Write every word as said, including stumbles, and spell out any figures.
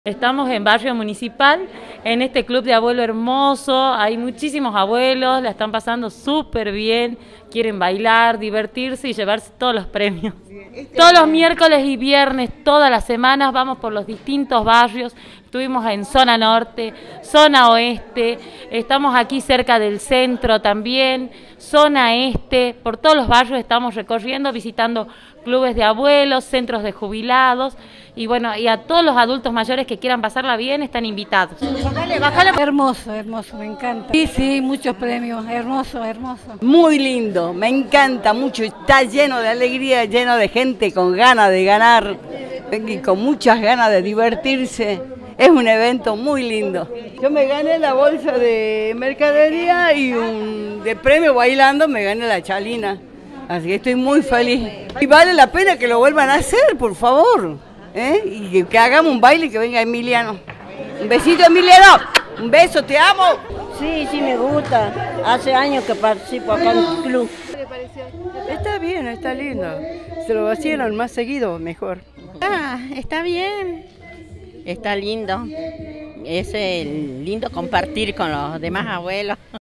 Estamos en Barrio Municipal, en este club de abuelo hermoso, hay muchísimos abuelos, la están pasando súper bien, quieren bailar, divertirse y llevarse todos los premios. Todos los miércoles y viernes, todas las semanas, vamos por los distintos barrios, estuvimos en zona norte, zona oeste, estamos aquí cerca del centro también, zona este, por todos los barrios estamos recorriendo, visitando clubes de abuelos, centros de jubilados, y bueno, y a todos los adultos mayores que quieran pasarla bien están invitados. Bájale, bájale. Hermoso, hermoso, me encanta. Sí, sí, muchos premios, hermoso, hermoso. Muy lindo, me encanta mucho, está lleno de alegría, lleno de gente con ganas de ganar y con muchas ganas de divertirse. Es un evento muy lindo. Yo me gané la bolsa de mercadería y un, de premio bailando me gané la chalina. Así que estoy muy feliz. Y vale la pena que lo vuelvan a hacer, por favor. ¿Eh? Y que, que hagamos un baile y que venga Emiliano. Un besito, Emiliano. Un beso, te amo. Sí, sí me gusta. Hace años que participo acá en el club. ¿Qué le pareció? Está bien, está lindo. Se lo hacían más seguido, mejor. Ah, está bien. Está lindo. Es eh, lindo compartir con los demás abuelos.